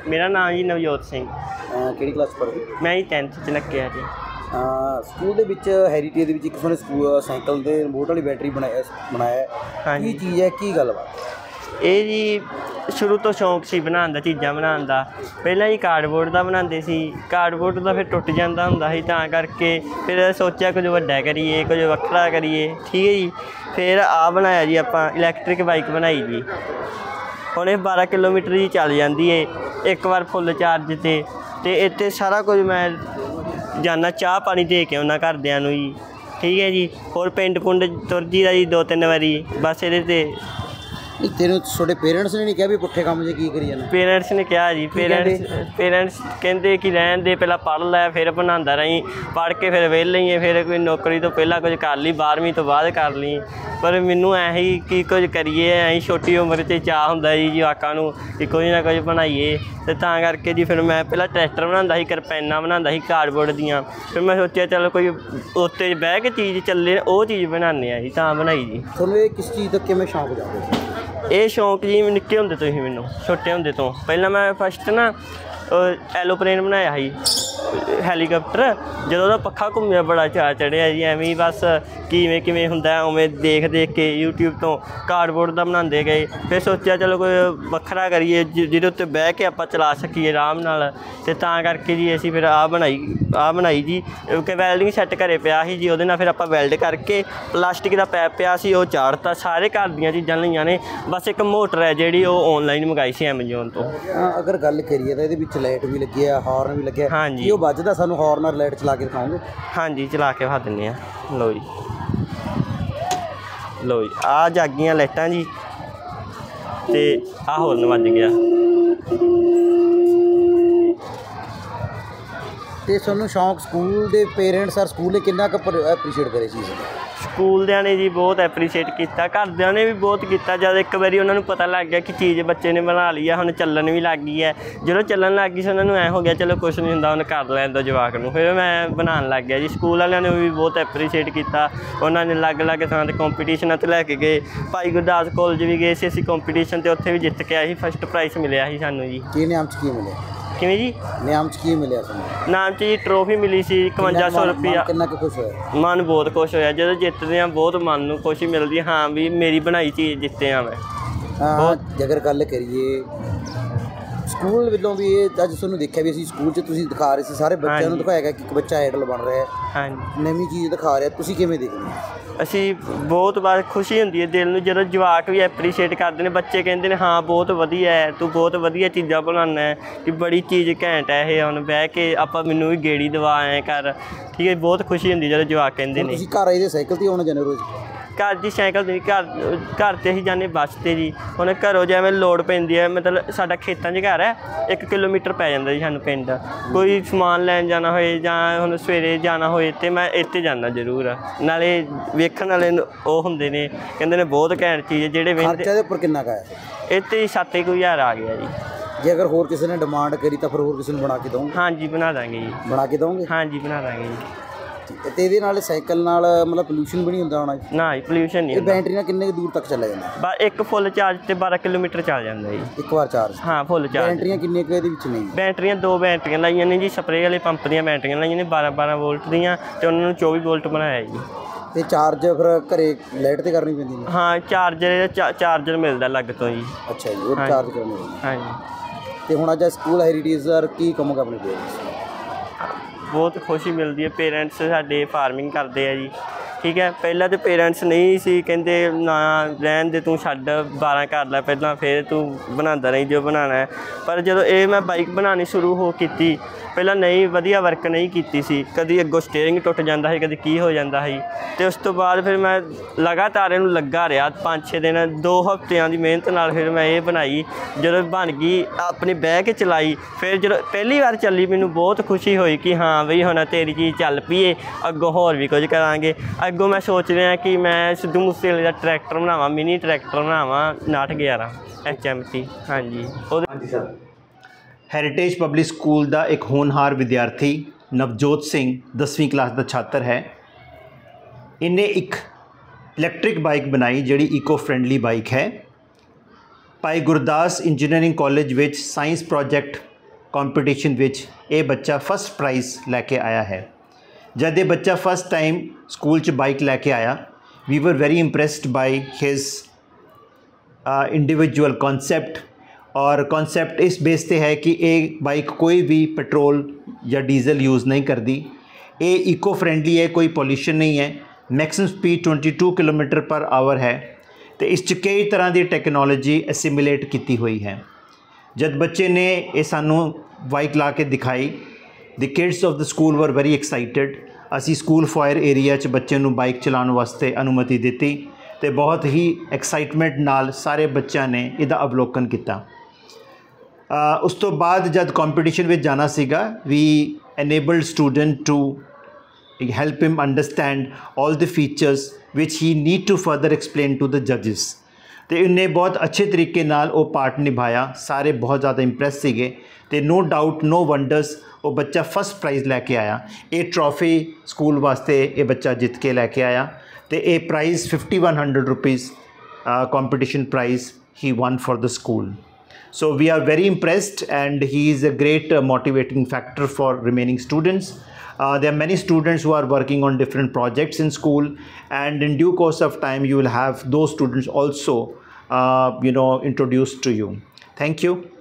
मेरा नाम जी नवजोत सिंह। ਕਿਹੜੀ ਕਲਾਸ ਪੜ੍ਹਦੇ? मैं जी 10th च लग्या जी। ਸਕੂਲ ਦੇ ਵਿੱਚ ਹੈਰੀਟੇਜ ਦੇ ਵਿੱਚ ਇੱਕ ਸਕੂਲ ਸਾਈਕਲ ਦੇ ਰਿਮੋਟ ਵਾਲੀ ਬੈਟਰੀ ਬਣਾਇਆ हाँ ਕੀ जी ਚੀਜ਼ ਹੈ, ਕੀ ਗੱਲਬਾਤ? ਇਹ ਜੀ ਸ਼ੁਰੂ ਤੋਂ ਸ਼ੌਂਕ ਸੀ ਬਣਾਉਣ ਦਾ, ਚੀਜ਼ਾਂ ਬਣਾਉਣ ਦਾ। ਪਹਿਲਾਂ ਜੀ ਕਾਰਡਬੋਰਡ ਦਾ ਬਣਾਉਂਦੇ ਸੀ, ਕਾਰਡਬੋਰਡ ਦਾ ਫਿਰ ਟੁੱਟ ਜਾਂਦਾ ਹੁੰਦਾ ਸੀ, ਤਾਂ ਕਰਕੇ ਫਿਰ ਸੋਚਿਆ ਕੁਝ ਵੱਡਾ ਕਰੀਏ, ਕੁਝ ਵੱਖਰਾ ਕਰੀਏ। ਠੀਕ ਹੈ ਜੀ। ਫਿਰ ਆਹ ਬਣਾਇਆ ਜੀ ਆਪਾਂ, ਇਲੈਕਟ੍ਰਿਕ ਬਾਈਕ ਬਣਾਈ ਜੀ। ਹੁਣ ਇਹ 12 ਕਿਲੋਮੀਟਰ ਹੀ ਚੱਲ ਜਾਂਦੀ ਹੈ ਇੱਕ ਵਾਰ ਫੁੱਲ ਚਾਰਜ 'ਤੇ। ਅਤੇ ਇੱਥੇ ਸਾਰਾ ਕੁਝ ਮੈਂ ਜਾਂਦਾ, ਚਾਹ ਪਾਣੀ ਦੇ ਕੇ ਆਉਣਾ ਘਰਦਿਆਂ ਨੂੰ ਜੀ। ਠੀਕ ਹੈ ਜੀ। ਹੋਰ ਪਿੰਡ ਪੁੰਡ ਤੁਰ ਜੀਦਾ ਜੀ 2-3 ਵਾਰੀ ਬਸ। ਇਹਦੇ 'ਤੇ ਤੈਨੂੰ ਤੁਹਾਡੇ ਪੇਰੈਂਟਸ ਨੇ ਨਹੀਂ ਕਿਹਾ ਵੀ ਪੁੱਠੇ ਕੰਮ 'ਚ ਕੀ ਕਰੀ ਜਾਂਦਾ? ਪੇਰੈਂਟਸ ਨੇ ਕਿਹਾ ਜੀ। ਪੇਰੈਂਟਸ ਕਹਿੰਦੇ ਕਿ ਰਹਿਣ ਦੇ, ਪਹਿਲਾਂ ਪੜ੍ਹ ਲੈ, ਫਿਰ ਬਣਾਉਂਦਾ ਰਹੀ। ਪੜ੍ਹ ਕੇ ਫਿਰ ਵਿਹਲੇ ਹੀ, ਫਿਰ ਕੋਈ ਨੌਕਰੀ ਤੋਂ ਪਹਿਲਾਂ ਕੁਝ ਕਰ ਲਈ, 12ਵੀਂ ਤੋਂ ਬਾਅਦ ਕਰ ਲਈ। ਪਰ ਮੈਨੂੰ ਇਹੀ ਕਿ ਕੁਝ ਕਰੀਏ, ਅਸੀਂ ਛੋਟੀ ਉਮਰ 'ਚ ਚਾਹ ਹੁੰਦਾ ਜੀ ਜਵਾਕਾਂ ਨੂੰ ਕਿ ਕੁਝ ਨਾ ਕੁਝ ਬਣਾਈਏ। ਅਤੇ ਤਾਂ ਕਰਕੇ ਜੀ ਫਿਰ ਮੈਂ ਪਹਿਲਾਂ ਟਰੈਕਟਰ ਬਣਾਉਂਦਾ ਸੀ, ਕਿਰਪਾਨਾਂ ਬਣਾਉਂਦਾ ਸੀ ਕਾਰਡਬੋਰਡ ਦੀਆਂ। ਫਿਰ ਮੈਂ ਸੋਚਿਆ ਚਲੋ ਕੋਈ ਉੱਤੇ ਬਹਿ ਕੇ ਚੀਜ਼ ਚੱਲੇ, ਉਹ ਚੀਜ਼ ਬਣਾਉਂਦੇ ਆ ਜੀ, ਤਾਂ ਬਣਾਈ ਜੀ। ਤੁਹਾਨੂੰ ਇਹ ਕਿਸ ਚੀਜ਼ ਦਾ ਕਿਵੇਂ ਸ਼ੌਂਕ ਜਾਗਿਆ ਸੀ? ਇਹ ਸ਼ੌਂਕ ਜੀ ਨਿੱਕੇ ਹੁੰਦੇ ਤੋਂ ਹੀ, ਮੈਨੂੰ ਛੋਟੇ ਹੁੰਦੇ ਤੋਂ। ਪਹਿਲਾਂ ਮੈਂ ਫਸਟ ਨਾ ਐਲੋਪਲੇਨ ਬਣਾਇਆ ਸੀ, ਹੈਲੀਕਾਪਟਰ। ਜਦੋਂ ਉਹਦਾ ਪੱਖਾ ਘੁੰਮਿਆ ਬੜਾ ਚਾਅ ਚੜ੍ਹਿਆ ਜੀ। ਐਵੇਂ ਹੀ ਬਸ ਕਿਵੇਂ ਹੁੰਦਾ ਉਵੇਂ ਦੇਖ ਕੇ ਯੂਟਿਊਬ ਤੋਂ ਕਾਰਡਬੋਰਡ ਦਾ ਬਣਾਉਂਦੇ ਗਏ। ਫਿਰ ਸੋਚਿਆ ਚਲੋ ਕੋਈ ਵੱਖਰਾ ਕਰੀਏ ਜਿਹਦੇ ਉੱਤੇ ਬਹਿ ਕੇ ਆਪਾਂ ਚਲਾ ਸਕੀਏ ਆਰਾਮ ਨਾਲ। ਅਤੇ ਤਾਂ ਕਰਕੇ ਜੀ ਅਸੀਂ ਫਿਰ ਆਹ ਬਣਾਈ ਜੀ। ਕਿਉਂਕਿ ਵੈਲਡਿੰਗ ਸੈੱਟ ਘਰੇ ਪਿਆ ਸੀ ਜੀ, ਉਹਦੇ ਨਾਲ ਫਿਰ ਆਪਾਂ ਵੈਲਡ ਕਰਕੇ ਪਲਾਸਟਿਕ ਦਾ ਪੈਪ ਪਿਆ ਸੀ, ਉਹ ਚਾੜਤਾ। ਸਾਰੇ ਘਰ ਦੀਆਂ ਚੀਜ਼ਾਂ ਲਈਆਂ ਨੇ, ਬਸ ਇੱਕ ਮੋਟਰ ਹੈ ਜਿਹੜੀ ਉਹ ਔਨਲਾਈਨ ਮੰਗਾਈ ਸੀ ਐਮਾਜੋਨ ਤੋਂ। ਅਗਰ ਗੱਲ ਕਰੀਏ ਤਾਂ ਇਹਦੇ ਵਿੱਚ ਲਾਈਟ ਵੀ ਲੱਗੀ ਆ, ਹਾਰਨ ਵੀ ਲੱਗਿਆ। ਹਾਂਜੀ। ਉਹ ਵੱਜਦਾ, ਸਾਨੂੰ ਹਾਰਨ ਨਾਲ ਲਾਈਟ ਚਲਾ ਕੇ ਦਿਖਾਓਗੇ? ਹਾਂਜੀ, ਚਲਾ ਕੇ ਵਿਖਾ ਦਿੰਦੇ ਹਾਂ। ਲਓ ਜੀ, ਆਹ ਜਾਗੀਆਂ ਲਾਈਟਾਂ ਜੀ, ਅਤੇ ਆਹ ਹੋਰਨ ਵੱਜ ਗਿਆ। ਅਤੇ ਤੁਹਾਨੂੰ ਸ਼ੌਂਕ ਸਕੂਲ ਦੇ ਪੇਰੈਂਟਸ ਔਰ ਸਕੂਲ ਨੇ ਕਿੰਨਾ ਕੁ ਐਪਰੀਸ਼ੀਏਟ ਕਰੇ ਚੀਜ਼? ਸਕੂਲਦਿਆਂ ਨੇ ਜੀ ਬਹੁਤ ਐਪਰੀਸ਼ੀਏਟ ਕੀਤਾ, ਘਰਦਿਆਂ ਨੇ ਵੀ ਬਹੁਤ ਕੀਤਾ। ਜਦ ਇੱਕ ਵਾਰੀ ਉਹਨਾਂ ਨੂੰ ਪਤਾ ਲੱਗ ਗਿਆ ਕਿ ਚੀਜ਼ ਬੱਚੇ ਨੇ ਬਣਾ ਲਈ ਆ, ਹੁਣ ਚੱਲਣ ਵੀ ਲੱਗ ਗਈ ਹੈ। ਜਦੋਂ ਚੱਲਣ ਲੱਗ ਗਈ ਸੀ ਉਹਨਾਂ ਨੂੰ ਐਂ ਹੋ ਗਿਆ ਚਲੋ ਕੁਛ ਨਹੀਂ ਹੁੰਦਾ, ਉਹਨੇ ਕਰ ਲੈਣ ਦਿਓ ਜਵਾਕ ਨੂੰ। ਫਿਰ ਮੈਂ ਬਣਾਉਣ ਲੱਗ ਗਿਆ ਜੀ। ਸਕੂਲ ਵਾਲਿਆਂ ਨੇ ਵੀ ਬਹੁਤ ਐਪਰੀਸ਼ੀਏਟ ਕੀਤਾ। ਉਹਨਾਂ ਨੇ ਅਲੱਗ ਥਾਂ 'ਤੇ ਕੰਪੀਟੀਸ਼ਨਾਂ 'ਤੇ ਲੈ ਕੇ ਗਏ। ਭਾਈ ਗੁਰਦਾਸ ਕਾਲਜ ਵੀ ਗਏ ਸੀ ਅਸੀਂ ਕੰਪੀਟੀਸ਼ਨ 'ਤੇ, ਉੱਥੇ ਵੀ ਜਿੱਤ ਕੇ ਆਏ ਸੀ। ਫਸਟ ਪ੍ਰਾਈਜ਼ ਮਿਲਿਆ ਸੀ ਸਾਨੂੰ ਜੀ। ਕੀ ਇਨਾਮ 'ਚ ਕੀ ਮਿਲਿਆ? ਕਿਵੇਂ ਜੀ? ਇਨਾਮ 'ਚ ਕੀ ਮਿਲਿਆ ਸਾਨੂੰ? ਇਨਾਮ 'ਚ ਜੀ ਟਰੋਫੀ ਮਿਲੀ ਸੀ 5100 ਰੁਪਈਆ। ਕਿੰਨਾ ਕੁ ਖੁਸ਼ ਹੋਇਆ? ਮਨ ਬਹੁਤ ਖੁਸ਼ ਹੋਇਆ ਜਦੋਂ ਜਿੱਤਦੇ ਹਾਂ, ਬਹੁਤ ਮਨ ਨੂੰ ਖੁਸ਼ੀ ਮਿਲਦੀ। ਹਾਂ ਵੀ ਮੇਰੀ ਬਣਾਈ ਚੀਜ਼ ਜਿੱਤੇ ਹਾਂ ਮੈਂ। ਜੇਕਰ ਗੱਲ ਕਰੀਏ ਸਕੂਲ ਵੱਲੋਂ ਵੀ, ਇਹ ਅੱਜ ਤੁਹਾਨੂੰ ਦੇਖਿਆ ਵੀ ਅਸੀਂ ਸਕੂਲ 'ਚ ਤੁਸੀਂ ਦਿਖਾ ਰਹੇ ਸੀ, ਸਾਰੇ ਬੱਚਿਆਂ ਨੂੰ ਦਿਖਾਇਆ ਗਿਆ ਕਿ ਇੱਕ ਬੱਚਾ ਆਈਡਲ ਬਣ ਰਿਹਾ, ਹਾਂਜੀ, ਨਵੀਂ ਚੀਜ਼ ਦਿਖਾ ਰਿਹਾ। ਤੁਸੀਂ ਕਿਵੇਂ ਦੇਖਦੇ ਹੋ? ਅਸੀਂ ਬਹੁਤ ਵਾਰ ਖੁਸ਼ੀ ਹੁੰਦੀ ਹੈ ਦਿਲ ਨੂੰ ਜਦੋਂ ਜਵਾਕ ਵੀ ਐਪਰੀਸ਼ੀਏਟ ਕਰਦੇ ਨੇ। ਬੱਚੇ ਕਹਿੰਦੇ ਨੇ ਹਾਂ ਬਹੁਤ ਵਧੀਆ ਹੈ, ਤੂੰ ਬਹੁਤ ਵਧੀਆ ਚੀਜ਼ਾਂ ਬਣਾਉਂਦਾ ਹੈ, ਕਿ ਬੜੀ ਚੀਜ਼ ਘੈਂਟ ਹੈ ਇਹ। ਹੁਣ ਬਹਿ ਕੇ ਆਪਾਂ ਮੈਨੂੰ ਵੀ ਗੇੜੀ ਦਵਾ ਐਂ ਕਰ। ਠੀਕ ਹੈ, ਬਹੁਤ ਖੁਸ਼ੀ ਹੁੰਦੀ ਜਦੋਂ ਜਵਾਕ ਕਹਿੰਦੇ ਨੇ। ਤੁਸੀਂ ਘਰ ਆਏ ਦੇ ਸਾਈਕਲ 'ਤੇ ਆਉਣਾ ਜਾਂਦੇ ਰੋਜ਼? ਘਰ ਦੀ ਸਾਈਕਲ 'ਤੇ ਘਰ 'ਤੇ ਅਸੀਂ ਜਾਂਦੇ ਬੱਸ 'ਤੇ ਜੀ। ਹੁਣ ਘਰੋਂ ਜਿਵੇਂ ਲੋੜ ਪੈਂਦੀ ਹੈ, ਮਤਲਬ ਸਾਡਾ ਖੇਤਾਂ 'ਚ ਘਰ ਹੈ, 1 ਕਿਲੋਮੀਟਰ ਪੈ ਜਾਂਦਾ ਜੀ ਸਾਨੂੰ ਪਿੰਡ। ਕੋਈ ਸਮਾਨ ਲੈਣ ਜਾਣਾ ਹੋਏ ਜਾਂ ਹੁਣ ਸਵੇਰੇ ਜਾਣਾ ਹੋਏ ਤਾਂ ਮੈਂ ਇੱਥੇ ਜਾਂਦਾ ਜ਼ਰੂਰ। ਨਾਲੇ ਵੇਖਣ ਵਾਲੇ ਉਹ ਹੁੰਦੇ ਨੇ, ਕਹਿੰਦੇ ਨੇ ਬਹੁਤ ਘੈਂਟ ਚੀਜ਼ ਹੈ ਜਿਹੜੇ ਖਰਚਾ ਦੇ ਉੱਪਰ ਕਿੰਨਾ ਕੁ ਆਇਆ? ਇੱਥੇ 7,000 ਆ ਗਿਆ ਜੀ। ਜੇ ਅਗਰ ਹੋਰ ਕਿਸੇ ਨੇ ਡਿਮਾਂਡ ਕਰੀ ਤਾਂ ਫਿਰ ਹੋਰ ਕਿਸੇ ਨੂੰ ਬਣਾ ਕੇ ਦਊਂਗੇ? ਹਾਂਜੀ, ਬਣਾ ਦਾਂਗੇ ਜੀ। ਬਣਾ ਕੇ ਦਊਂਗੇ? ਹਾਂਜੀ, ਬਣਾ ਦਾਂਗੇ ਜੀ। ਅਤੇ ਇਹਦੇ ਨਾਲ ਸਾਈਕਲ ਨਾਲ ਮਤਲਬ ਪੋਲਿਊਸ਼ਨ ਵੀ ਨਹੀਂ ਹੁੰਦਾ ਹੋਣਾ? ਨਾ ਜੀ, ਪੋਲਿਊਸ਼ਨ ਨਹੀਂ ਇਹ ਹੁੰਦਾ। ਬੈਟਰੀ ਨਾਲ ਕਿੰਨੇ ਦੂਰ ਤੱਕ ਚੱਲਿਆ ਜਾਂਦਾ? ਬਸ ਇੱਕ ਫੁੱਲ ਚਾਰਜ 'ਤੇ 12 ਕਿਲੋਮੀਟਰ ਚੱਲ ਜਾਂਦਾ ਜੀ ਇੱਕ ਵਾਰ ਚਾਰਜ? ਹਾਂ, ਫੁੱਲ ਚਾਰਜ। ਬੈਟਰੀਆਂ ਕਿੰਨੀਆਂ ਕੁ ਇਹਦੇ ਵਿੱਚ ਨਹੀਂ? ਬੈਟਰੀਆਂ 2 ਬੈਟਰੀਆਂ ਲਾਈਆਂ ਨੇ ਜੀ, ਸਪਰੇਅ ਵਾਲੇ ਪੰਪ ਦੀਆਂ ਬੈਟਰੀਆਂ ਲਾਈਆਂ ਨੇ 12 ਵੋਲਟ ਦੀਆਂ, ਅਤੇ ਉਹਨਾਂ ਨੂੰ 24 ਵੋਲਟ ਬਣਾਇਆ ਜੀ। ਅਤੇ ਚਾਰਜ ਫਿਰ ਘਰੇ ਲਾਈਟ 'ਤੇ ਕਰਨੀ ਪੈਂਦੀ? ਹਾਂ, ਚਾਰਜਰ ਮਿਲਦਾ ਅਲੱਗ ਤੋਂ ਜੀ। ਅੱਛਾ ਜੀ, ਉਹ ਚਾਰਜ ਕਰਨੀ ਪੈਂਦੀ? ਹਾਂਜੀ। ਅਤੇ ਹੁਣ ਅੱਜ ਸਕੂਲ ਹੈਰੀਟੇਜ ਸਰ ਕੀ ਕਹੋਗੇ ਆਪਣੇ ਪੇਰੈਂਟਸ? ਬਹੁਤ ਖੁਸ਼ੀ ਮਿਲਦੀ ਹੈ। ਪੇਰੈਂਟਸ ਸਾਡੇ ਫਾਰਮਿੰਗ ਕਰਦੇ ਆ ਜੀ। ਠੀਕ ਹੈ, ਪਹਿਲਾਂ ਤਾਂ ਪੇਰੈਂਟਸ ਨਹੀਂ ਸੀ, ਕਹਿੰਦੇ ਨਾ ਰਹਿਣ ਦੇ, ਤੂੰ ਛੱਡ, 12 ਕਰ ਲੈ ਪਹਿਲਾਂ, ਫਿਰ ਤੂੰ ਬਣਾਉਂਦਾ ਰਹੀ ਜੋ ਬਣਾਉਣਾ। ਪਰ ਜਦੋਂ ਇਹ ਮੈਂ ਬਾਈਕ ਬਣਾਉਣੀ ਸ਼ੁਰੂ ਕੀਤੀ, ਪਹਿਲਾਂ ਨਹੀਂ ਵਧੀਆ ਵਰਕ ਨਹੀਂ ਕੀਤੀ ਸੀ। ਕਦੀ ਅੱਗੋਂ ਸਟੀਅਰਿੰਗ ਟੁੱਟ ਜਾਂਦਾ ਸੀ, ਕਦੀ ਕੀ ਹੋ ਜਾਂਦਾ ਸੀ। ਅਤੇ ਉਸ ਤੋਂ ਬਾਅਦ ਫਿਰ ਮੈਂ ਲਗਾਤਾਰ ਇਹਨੂੰ ਲੱਗਾ ਰਿਹਾ 5-6 ਦਿਨ, 2 ਹਫ਼ਤਿਆਂ ਦੀ ਮਿਹਨਤ ਨਾਲ ਫਿਰ ਮੈਂ ਇਹ ਬਣਾਈ। ਜਦੋਂ ਬਣ ਗਈ, ਆਪਣੀ ਬਹਿ ਕੇ ਚਲਾਈ। ਫਿਰ ਜਦੋਂ ਪਹਿਲੀ ਵਾਰ ਚੱਲੀ, ਮੈਨੂੰ ਬਹੁਤ ਖੁਸ਼ੀ ਹੋਈ ਕਿ ਹਾਂ ਬਈ ਹੁਣ ਤੇਰੀ ਚੀਜ਼ ਚੱਲ ਪਈਏ, ਅੱਗੋਂ ਹੋਰ ਵੀ ਕੁਝ ਕਰਾਂਗੇ। ਅੱਗੋਂ ਮੈਂ ਸੋਚ ਰਿਹਾ ਕਿ ਮੈਂ ਸਿੱਧੂ ਮੂਸੇਵਾਲੇ ਦਾ ਟਰੈਕਟਰ ਬਣਾਵਾਂ, ਮਿਨੀ ਟਰੈਕਟਰ ਬਣਾਵਾਂ 5911 HMT। ਹਾਂਜੀ ਸਰ। ਹੈਰੀਟੇਜ ਪਬਲਿਕ ਸਕੂਲ ਦਾ ਇੱਕ ਹੋਣਹਾਰ ਵਿਦਿਆਰਥੀ ਨਵਜੋਤ ਸਿੰਘ 10ਵੀਂ ਕਲਾਸ ਦਾ ਛਾਤਰ ਹੈ। ਇਹਨੇ ਇੱਕ ਇਲੈਕਟ੍ਰਿਕ ਬਾਈਕ ਬਣਾਈ ਜਿਹੜੀ ਈਕੋ ਫਰੈਂਡਲੀ ਬਾਈਕ ਹੈ। ਭਾਈ ਗੁਰਦਾਸ ਇੰਜੀਨੀਅਰਿੰਗ ਕਾਲਜ ਵਿੱਚ ਸਾਇੰਸ ਪ੍ਰੋਜੈਕਟ ਕੰਪੀਟੀਸ਼ਨ ਵਿੱਚ ਇਹ ਬੱਚਾ ਫਸਟ ਪ੍ਰਾਈਜ਼ ਲੈ ਕੇ ਆਇਆ ਹੈ। ਜਦ ਇਹ ਬੱਚਾ ਫਸਟ ਟਾਈਮ ਸਕੂਲ 'ਚ ਬਾਈਕ ਲੈ ਕੇ ਆਇਆ, we were very impressed by his individual concept. ਔਰ ਕਨਸੈਪਟ ਇਸ ਬੇਸ 'ਤੇ ਹੈ ਕਿ ਇਹ ਬਾਈਕ ਕੋਈ ਵੀ ਪੈਟਰੋਲ ਜਾਂ ਡੀਜ਼ਲ ਯੂਜ਼ ਨਹੀਂ ਕਰਦੀ, ਇਹ ਇਕੋ ਫਰੈਂਡਲੀ ਹੈ, ਕੋਈ ਪੋਲਿਊਸ਼ਨ ਨਹੀਂ ਹੈ। Maximum speed 22 kilometre per hour ਹੈ ਅਤੇ ਇਸ 'ਚ ਕਈ ਤਰ੍ਹਾਂ ਦੀ ਟੈਕਨੋਲੋਜੀ ਐਸੀਮੂਲੇਟ ਕੀਤੀ ਹੋਈ ਹੈ। ਜਦ ਬੱਚੇ ਨੇ ਇਹ ਸਾਨੂੰ ਬਾਈਕ ਲਾ ਕੇ ਦਿਖਾਈ, the kids of the school were very excited. ਅਸੀਂ ਸਕੂਲ ਫਾਇਰ ਏਰੀਆ 'ਚ ਬੱਚੇ ਨੂੰ ਬਾਈਕ ਚਲਾਉਣ ਵਾਸਤੇ ਅਨੁਮਤੀ ਦਿੱਤੀ ਅਤੇ ਬਹੁਤ ਹੀ ਐਕਸਾਈਟਮੈਂਟ ਨਾਲ ਸਾਰੇ ਬੱਚਿਆਂ ਨੇ ਇਹਦਾ ਅਵਲੋਕਨ ਕੀਤਾ। ਉਸ ਤੋਂ ਬਾਅਦ ਜਦ ਕੰਪੀਟੀਸ਼ਨ ਵਿੱਚ ਜਾਣਾ ਸੀਗਾ, ਵੀ enabled student to help him understand all the features which he need to further explain to the judges। ਅਤੇ ਇਹਨੇ ਬਹੁਤ ਅੱਛੇ ਤਰੀਕੇ ਨਾਲ ਉਹ ਪਾਰਟ ਨਿਭਾਇਆ, ਸਾਰੇ ਬਹੁਤ ਜ਼ਿਆਦਾ ਇੰਪ੍ਰੈਸ ਸੀਗੇ ਅਤੇ ਨੋ ਡਾਊਟ ਨੋ ਵੰਡਰਸ ਉਹ ਬੱਚਾ ਫਸਟ ਪ੍ਰਾਈਜ਼ ਲੈ ਕੇ ਆਇਆ। ਇਹ ਟਰੋਫੀ ਸਕੂਲ ਵਾਸਤੇ ਇਹ ਬੱਚਾ ਜਿੱਤ ਕੇ ਲੈ ਕੇ ਆਇਆ ਅਤੇ ਇਹ prize 5100 rupees competition prize he won for the school. So we are very impressed, and he is a great motivating factor for remaining students. There are many students who are working on different projects in school, and in due course of time you will have those students also introduced to you. Thank you.